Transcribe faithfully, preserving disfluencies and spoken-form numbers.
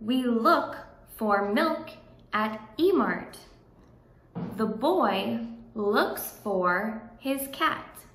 We look for milk at E-mart. The boy looks for his cat.